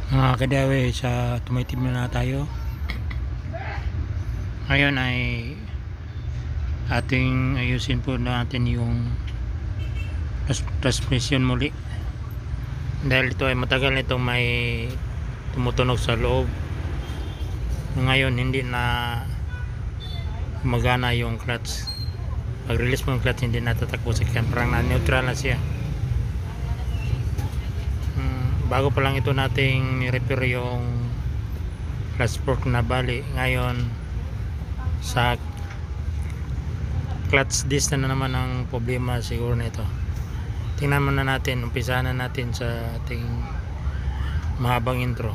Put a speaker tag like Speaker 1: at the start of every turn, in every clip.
Speaker 1: Mga kadawe, sa tumitim na tayo. Ngayon ay ating ayusin po natin yung transmission muli, dahil ito ay matagal nitong may tumutunog sa loob. Ngayon hindi na magana yung clutch. Pag release mo yung clutch, hindi natatakbo sa kyan, parang na neutral na siya. Bago pa lang ito nating repair yung clutch fork na bali. Ngayon sa clutch disc na naman ang problema siguro nito. Tingnan muna natin, umpisahan na natin sa ating mahabang intro.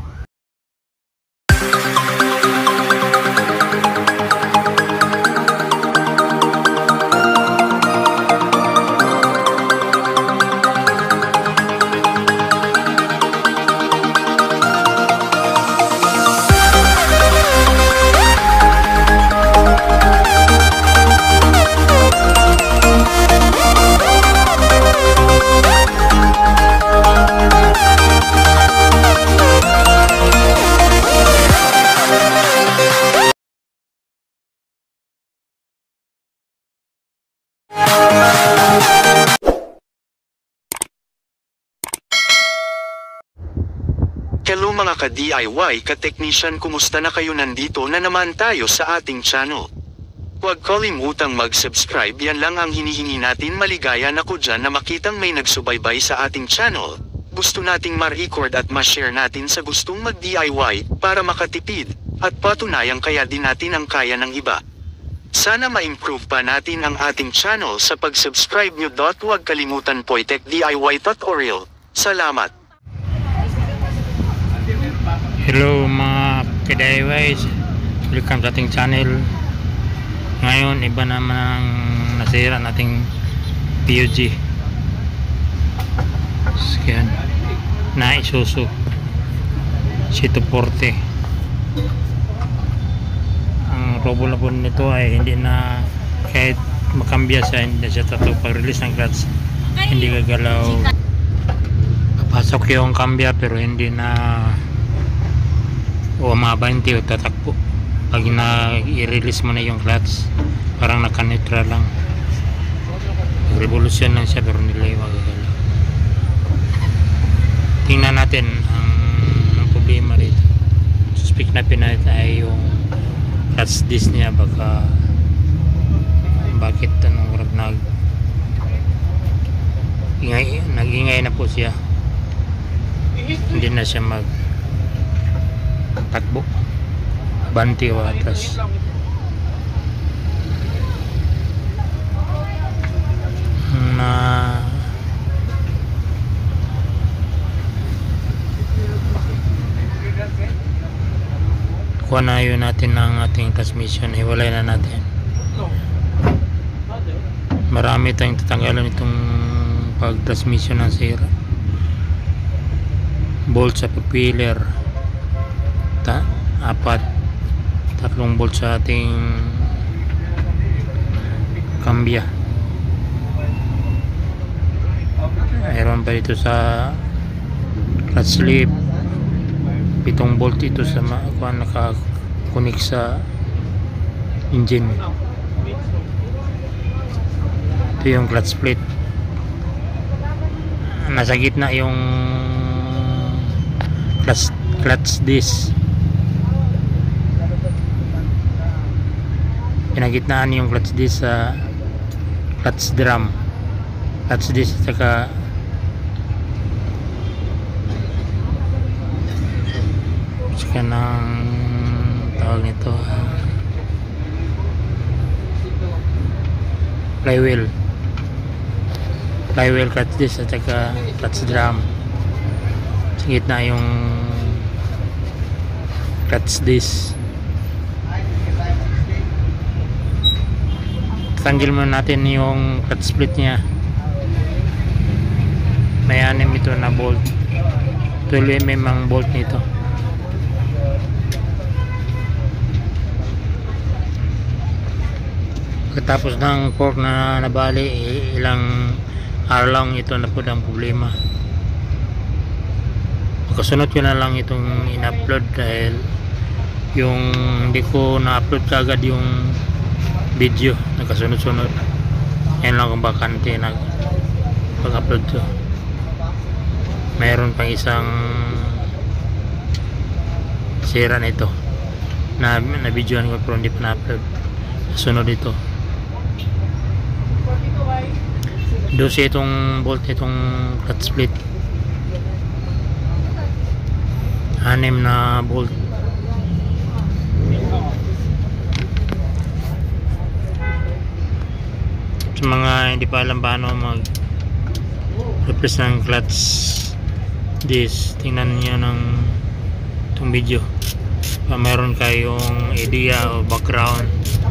Speaker 2: Hello mga ka-DIY ka-technician, kumusta na kayo? Nandito na naman tayo sa ating channel. Huwag kalimutang mag-subscribe, yan lang ang hinihingi natin. Maligaya na ko dyan na makitang may nagsubaybay sa ating channel. Gusto nating ma-record at ma-share natin sa gustong mag-DIY para makatipid, at patunayang kaya din natin ang kaya ng iba. Sana ma-improve pa natin ang ating channel sa pag-subscribe nyo. Huwag kalimutan po i-tech DIY tutorial. Salamat!
Speaker 1: Hello mga ka-DIY, welcome sa ating channel. Ngayon iba naman ang nasira nating PUG. Yan na Isuzu C240. Ang problem po nito ay hindi na, kahit makambya siya, hindi siya tato. Pag release ng clutch, hindi gagalaw. Papasok yung kambya pero hindi na umabante o tatakbo. Pag i-release mo na yung clutch, parang naka-neutral lang, revolution lang siya pero nila yung magagalaw. Tingnan natin ang problema rito. Suspect na pinahit ay yung clutch disc niya. Baka bakit nag-ingay na po siya, hindi na siya takbo, banti o atras. Kuha na yun natin ng ating transmission, hiwalay na natin. Marami tayong tatanggalan itong pag transmission ng sira. Bolt sa propeller, tatlong bolt sa ating kambya. Mayroon pa dito sa clutch sleeve, 7 bolt ito sa nakakunik sa engine. Ito yung clutch plate, nasa gitna yung clutch disc. Pinagitnaan yung clutch disc sa clutch drum, clutch disc at saka ng tawag nito, flywheel clutch disc at saka clutch drum. Sa gitna yung clutch disc. Tanggal muna natin yung clutch split nya. May 6 ito na bolt, 12mm ang bolt nito. Pagkatapos ng fork na nabali, ilang araw lang ito na po ang problema. kasunod ko na lang itong in-upload dahil yung hindi ko na-upload kagad yung video nagkasunod-sunod. Yan lang kung bakante nag pag-upload to. Mayroon pang isang sira nito na videoan ko pero hindi pa na-upload. Sunod ito 12 itong bolt itong clutch split, 6 na bolt. Sa mga hindi pa alam paano mag replace ng clutch disc, tingnan niyo ng itong video pa meron kayong idea o background.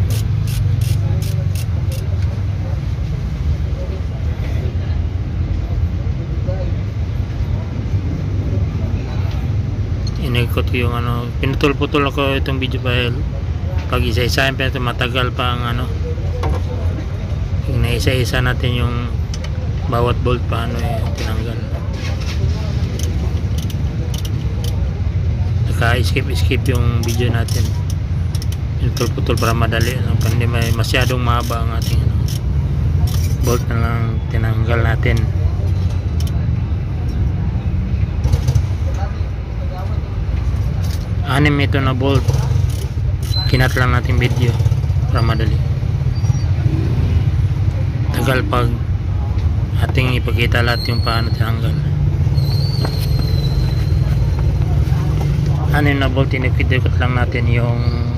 Speaker 1: Inikot ko yung ano, pinutol-putol ako itong video file. Pag isa-isahin pa ito, matagal pa ang ano. Yung naisa-isa natin yung bawat bolt paano tinanggal. Naka-skip yung video natin. Pinutol-putol para madali. Hindi masyadong mahaba ang ating ano. Bolt na lang tinanggal natin. Anim ito na bolt, kinat lang natin video para madali. Tagal pag ating ipakita lahat yung paano tinanggal. Anim na bolt, inikot lang natin yung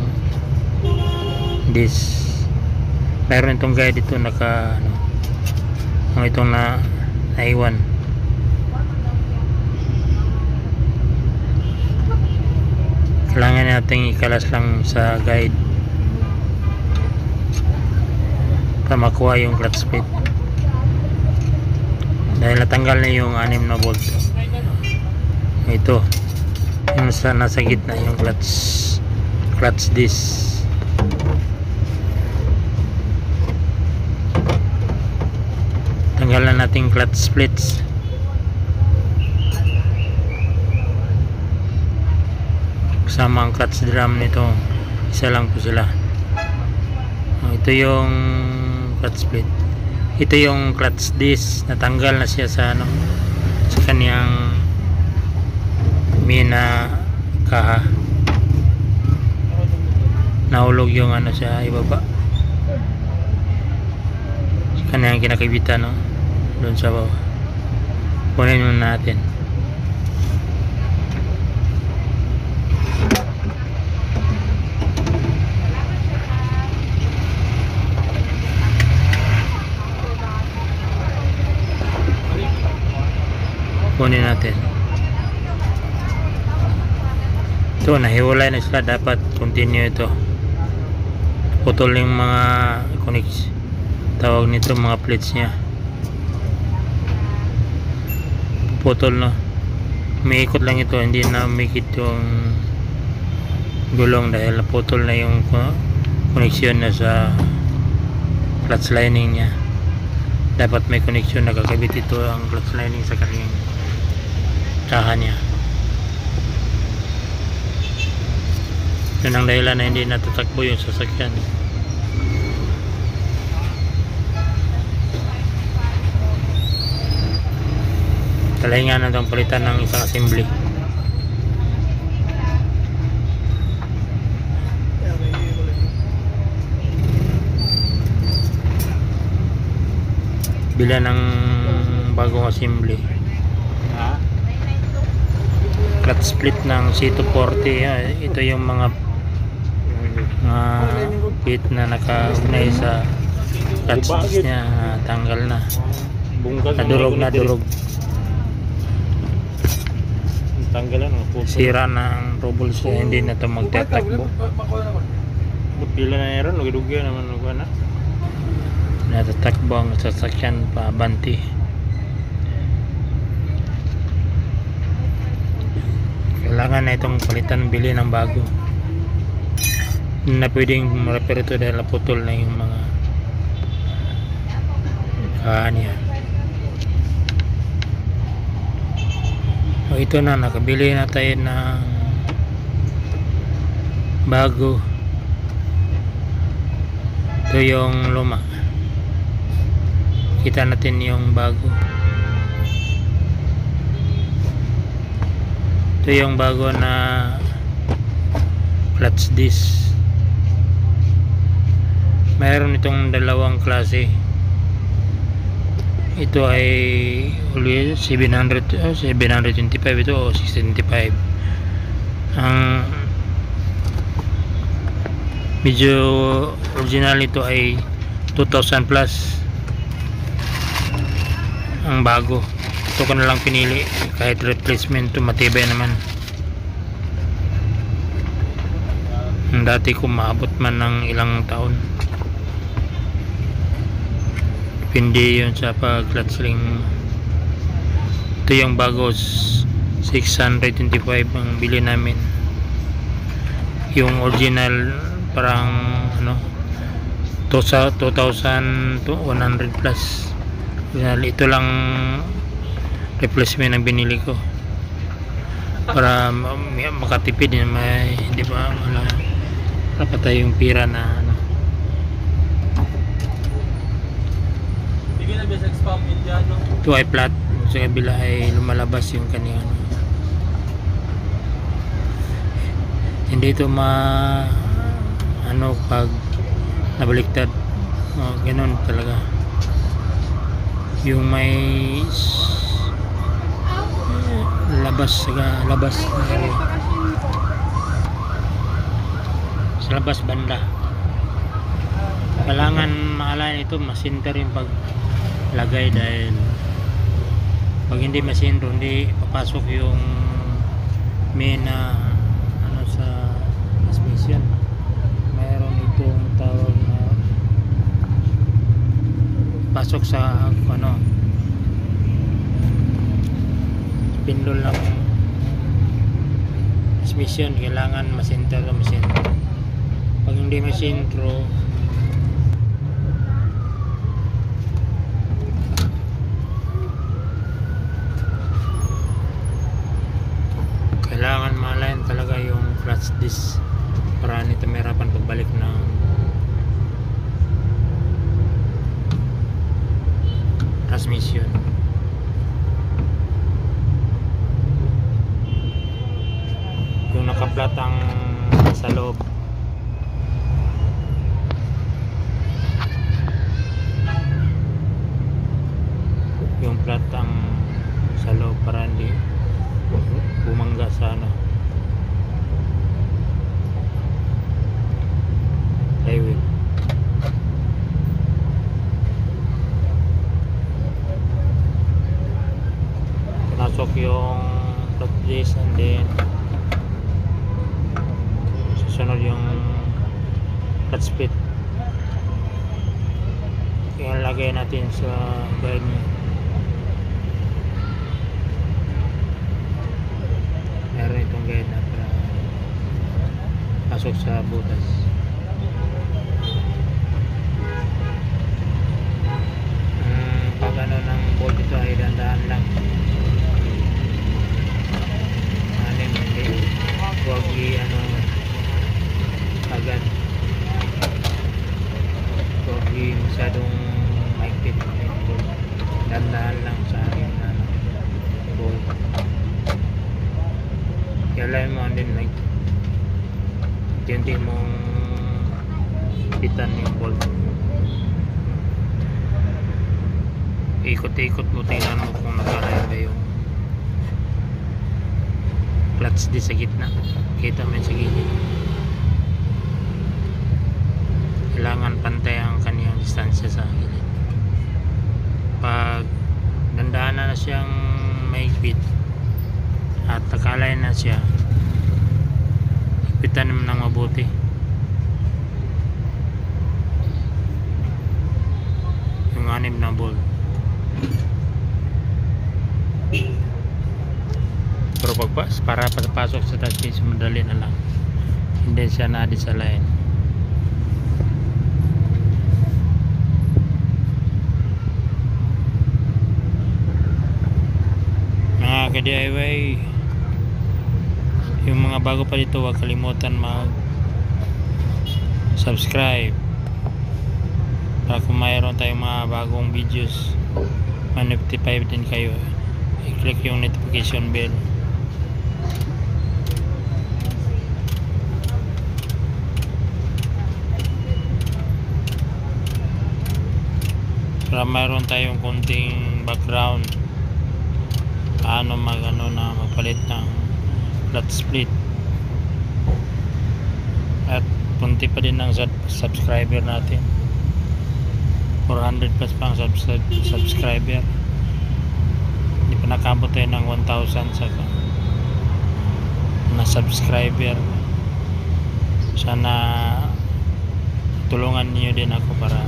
Speaker 1: disc. Meron itong guide dito naka ano, itong naiwan. Kailangan natin ikalas lang sa guide para makuha yung clutch split dahil natanggal na yung 6 na bolt. Ito yung nasa gitna yung clutch disc. Tanggalan natin clutch splits. Kasama ang clutch drum nito, isa lang po sila. Ito yung clutch split, ito yung clutch disc, natanggal na siya sa ano, sa kanyang mina kaha. Nahulog yung ano sa ibaba, sa kanyang kinakabitan, no? Doon sa bawah. Kunin muna natin. Kunin natin. Ito, nahiwalay na sila. Dapat continue ito. Putol yung mga connects. Tawag nito mga plates nya. Putol, no? Umiikot lang ito. Hindi na umikit yung gulong dahil putol na yung connection na sa clutch lining nya. Dapat may connection. Nakakabit ito ang clutch lining sa kanyang tahan niya. Yun ang dahilan na hindi natatakbo yung sasakyan. Kailangan na itong palitan ng isang assembly. Bila ng bagong assembly. Clutch split ng C240. Ito yung mga bit na nakaunay sa clutch niya. Tanggal na, nadurog.
Speaker 3: Tanggalan,
Speaker 1: sira na ang trouble siya. Hindi na ito magtatakbo.
Speaker 3: Bila na meron, lugay naman na.
Speaker 1: Natatakbo ang sasakyan pa banti. Kailangan na itong palitan, bili ng bago. Na pwedeng ma-repair ito dahil naputol na yung mga niya. O ito na, nakabili na tayo ng bago. Ito yung luma. Kita natin yung bago. Ito yung bago na clutch disc. Mayroon itong dalawang klase. Ito ay 725 ito o 625. Ang medyo original ito ay 2,000 plus. Ang bago, ito ko na lang pinili kahit replacement to, matibay naman. Ang dati ko maabot man ng ilang taon. Hindi yun sa pag clutch ring. Ito yung bago, 625 ang bili namin. Yung original parang ano 2,100 plus. Ito lang replacement ang binili ko para makatipid din, may di ba, wala patay yung pira na ano. Ito ay flat, sa kabila ay lumalabas yung kanina. Hindi ito ano pag nabaliktad, ganun talaga. Yung may labas sa labas banda, kailangan maalain ito, masinter yung paglagay, dahil pag hindi masinro, hindi papasok yung main na ano sa transmission. Mayroon itong tawag na pasok sa ano spindle ng transmission. Kailangan masinter o masintro. Pag hindi masintro, kailangan malayan talaga yung clutch disc para nito mahirapan pagbalik ng transmission. Yung nakaplat ang sa loob, yung flat ang sa loob para hindi bumangga sa ano highway. Pinasok yung flat disc, and then susunod yung clutch pit. Ilalagay natin sa guide niya. Meron itong guide na para pasok sa butas. Pag ano ng bolt ito ay dandaan lang. Hindi huwag ano agad, huwag masyadong maikpit. Dandaan lang sa akin na bolt. Kailangan mo din like hindi mong pitan yung bolt. Ikot-ikot mo, tingnan mo kung nakalaya ba yung clutch di sa gitna. Kita mo yun sa gilid. Kailangan pantay ang kaniyang distansya sa gilid. Pag dandaan na siyang maigpit at nakalay na siya, ipitan mo ng mabuti. Yung 6 na bolt. Pero para pagpasok sa touch, madali na lang, hindi siya na-disalign. Mga mga DIY, yung mga bago pa dito, huwag kalimutan mag subscribe para kung mayroon tayong mga bagong videos ma-notify din kayo. I-click yung notification bell para mayroon tayong konting background paano magpalit ng flat split. At punti pa din ng subscriber natin, 400 plus pang subscriber. Hindi pa nakabot tayo ng 1,000 na subscriber. Sana tulungan niyo din ako para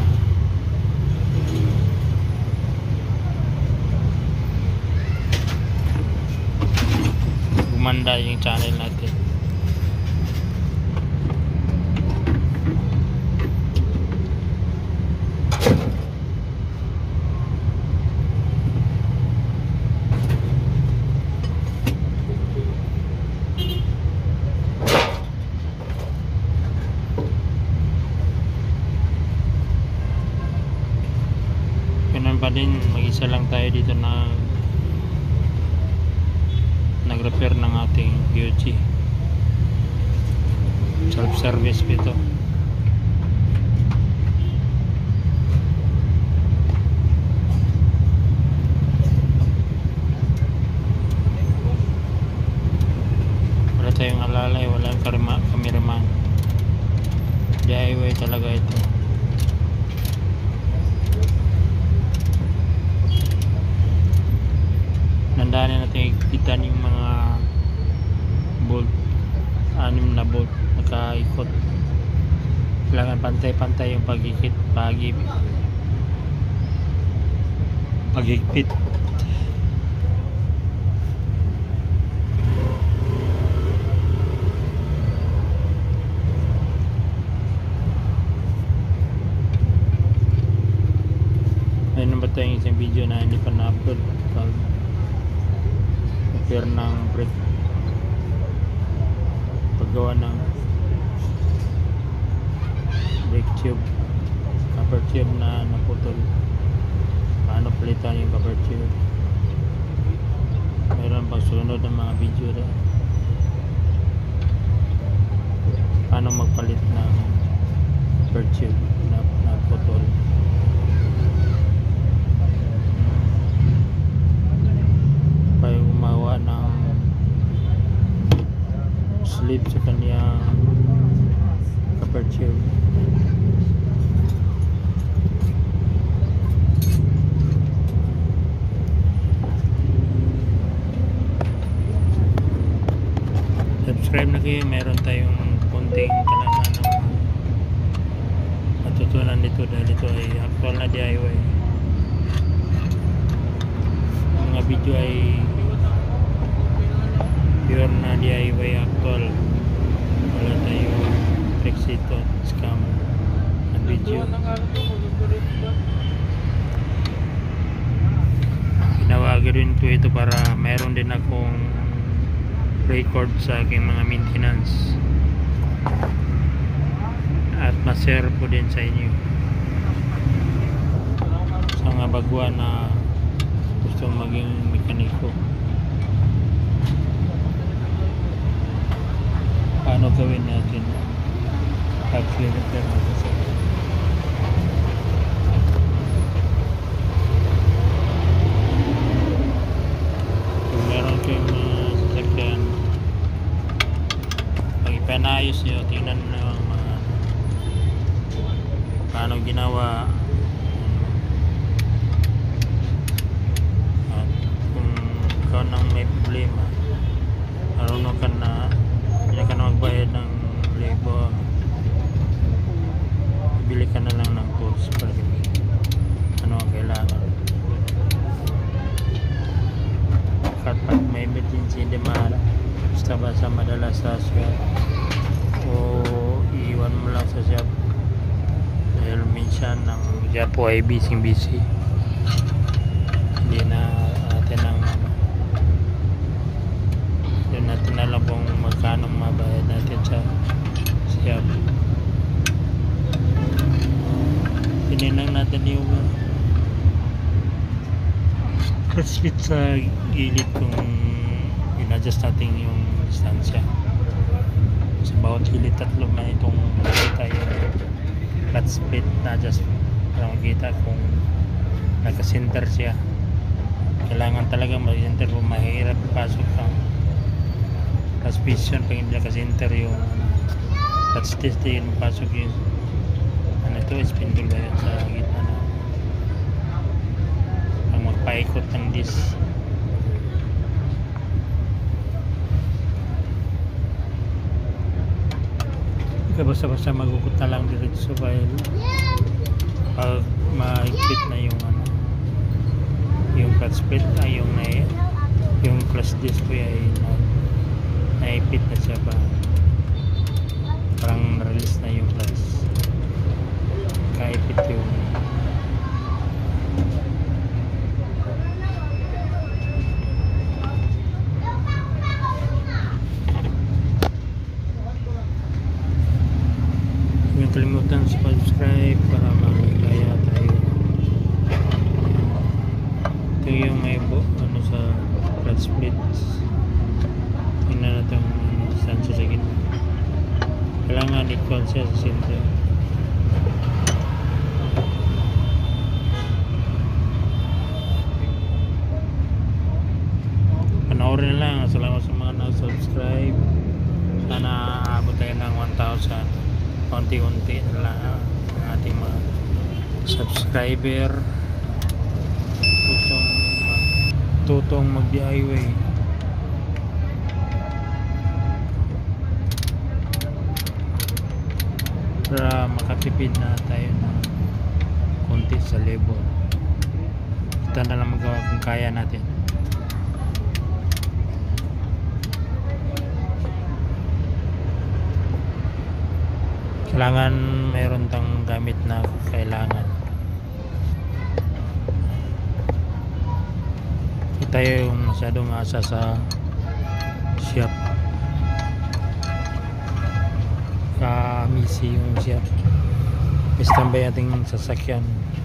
Speaker 1: gumanda yung channel natin. Ganun pa din, mag-isa lang tayo dito na nag-repair ng ating POG. Self-service ito. Wala tayong alalay, walang kameraman. DIY talaga ito. Nandahan natin ikitan yung mga bolt, 6 na bolt nakaikot. Kailangan pantay-pantay yung pagigpit. Mayroon ba tayong isang video na hindi pa na-upload? Repair ng brake, paggawa ng brake tube, cover tube na naputol, paano palitan yung cover tube. Mayroon pang sunod ng mga video rin, paano magpalit ng cover tube na naputol. Gumawa ng slip sa kanyang cover tube. Subscribe na kayo, meron tayong konting kalaman ng matutunan dito dahil ito ay actual na DIY. Mga video ay pure na DIY actual, wala tayong tricks ito, scam na video. Ginawagan din ito para mayroon din akong record sa aking mga maintenance at ma-share po din sa inyo sa mga bagwa na gustong maging mekaniko. Paano gawin natin actually repair natin sa kung meron kayong sasakyan, pag ipanayos nyo, tingnan nyo mga paano ginawa at kung ikaw nang may problema, marunong ka na magbayad ng labor, bili ka na lang ng tools para ano ang kailangan. Pag may emergency, hindi basta madala sa shop o iiwan mo lang sa shop dahil minsan ang shop po ay busy, hindi na natin ang natin alam kung magkano mabayad natin sa siya. Tininang natin yung crossfit sa gilid kung in-adjust natin yung distansya sa bawat gilid. Tatlo na itong makita yung flat split na adjust para makita kung naka-center siya. Kailangan talaga mag-center kung mahirap pasok ang transmission pag hindi naka-center yung flat test din pasok yung ano ito, spindle ba yun sa gitna na ang magpaikot ng disc. Kaya basta-basta magukot na lang diretso while pag mahigpit na yung ano, yung clutch split ay yung clutch disc ko ay naipit na siya ba, parang release na yung clutch, kaipit yung huwag kalimutan subscribe para makikaya tayo. Ito yung may ano sa clutch splits. Tingnan natin yung distansya sa gitna. Kailangan equal siya sa center. Panoorin lang. Salamat sa mga na-subscribe. Sana aabot tayo ng 1,000. Unti-unti na lang ang ating mga subscriber. Tutong mag-DIY para makatipid na tayo ng konti sa labor. Ito na lang magawa kung kaya natin. Kailangan mayroon tang gamit na kailangan. Tayo yung masyadong asa sa shop, kamisi yung shop, istambay ating sasakyan.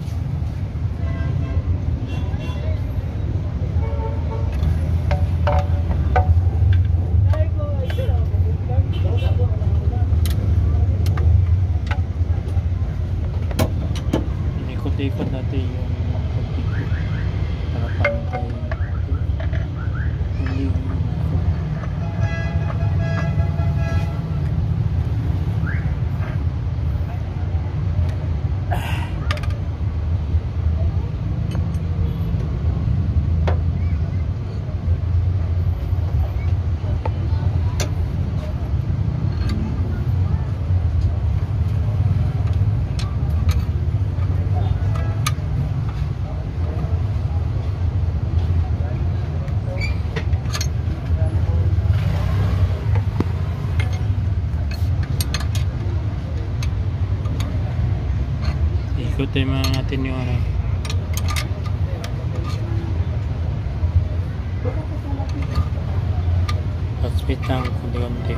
Speaker 1: Inikot-ikot natin yung pagpikot para pantay. Ikutin mo natin yung ano, speed lang kunti-kunti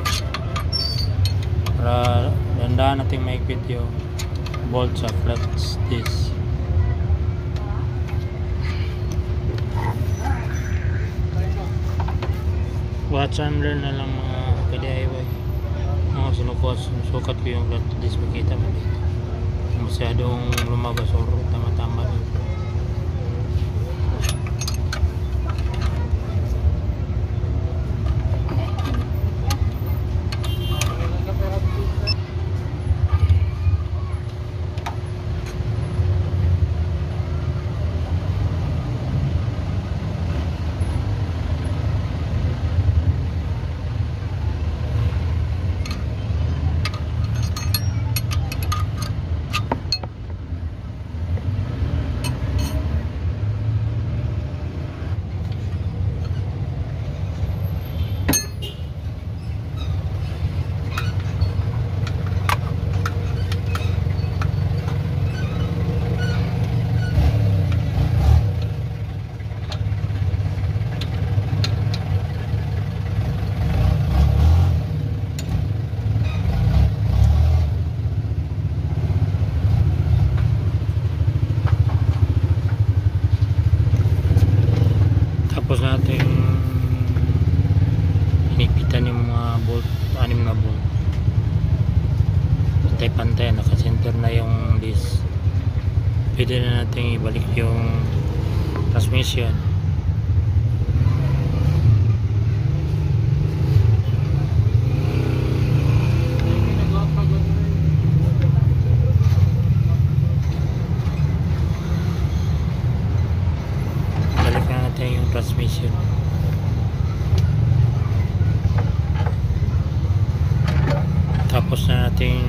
Speaker 1: para dandaan natin maigpit yung bolt sa clutch disc. Watch and learn na lang mga ka-DIY. Sinusukat ko yung clutch disc, makita mo dito masyadong lumabas o tama-tama din. bolt, 6 na bolt. Pantay-pantay, naka-center na yung disc. Pwede na natin ibalik yung transmission. Balik na natin yung transmission. Tapos na natin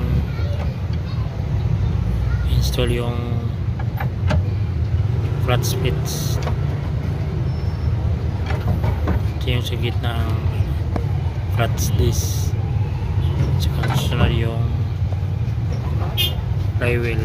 Speaker 1: install yung clutch splits. Ito yung sa gitna ng clutch disc, tsaka sunod yung flywheel.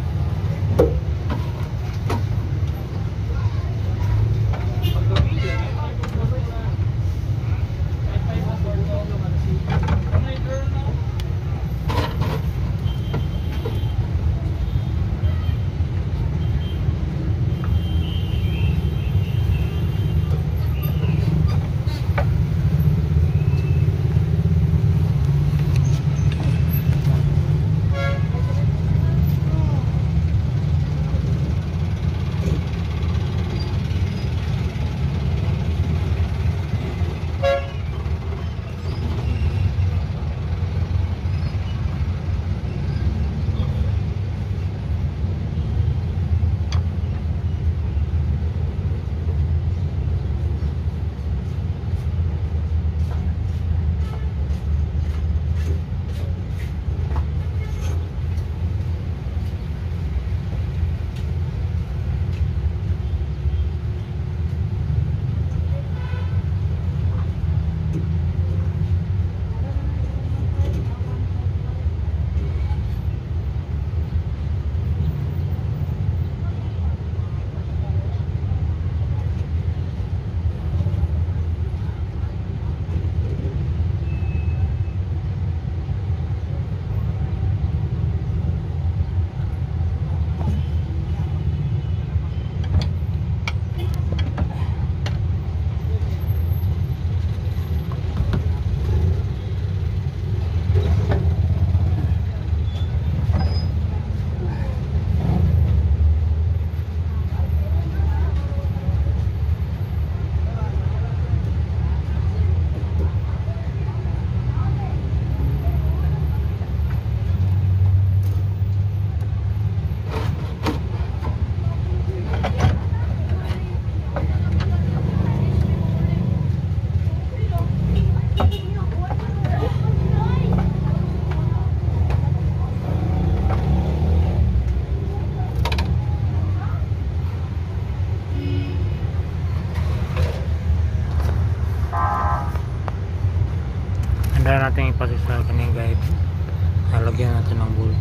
Speaker 1: Handa natin ipasok sa kanyang guide. Lalagyan natin ng bolt.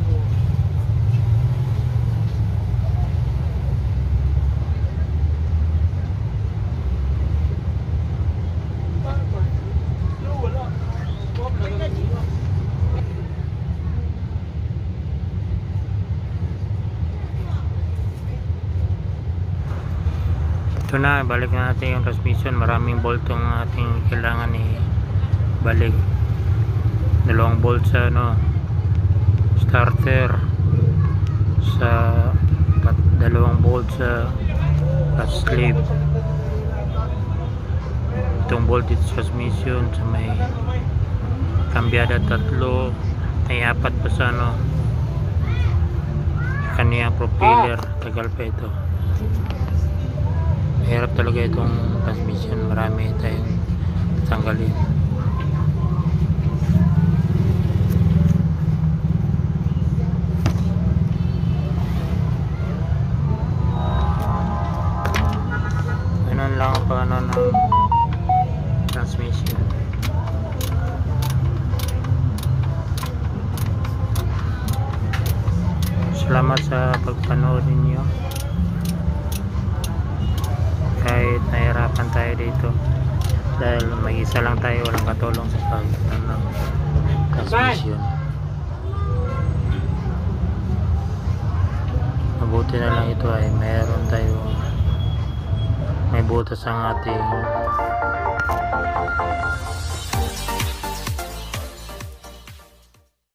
Speaker 1: Ito na, balik na natin yung transmission. Maraming bolt yung ating kailangan balik. 2 bolt sa starter, sa 2 bolt sa clutch sleeve, itong bolt dito sa transmission, sa may kambyada 3, may 4 pa sa kaniyang propeller. Tagal pa ito. Mahirap talaga itong transmission, marami tayong tanggalin. Ganun lang ang paano ng transmission. Salamat sa pagpanood ninyo. Kahit nahirapan tayo dito dahil mag-isa lang tayo, walang katulong sa pagpapanood ng transmission. Mabuti na lang ito ay mayroon tayo, may butas ang ating